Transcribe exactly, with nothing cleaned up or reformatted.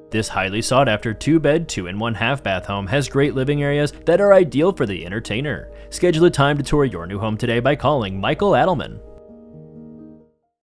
This highly sought after two bed, two and one half bath home has great living areas that are ideal for the entertainer. Schedule a time to tour your new home today by calling Michael Adelmann.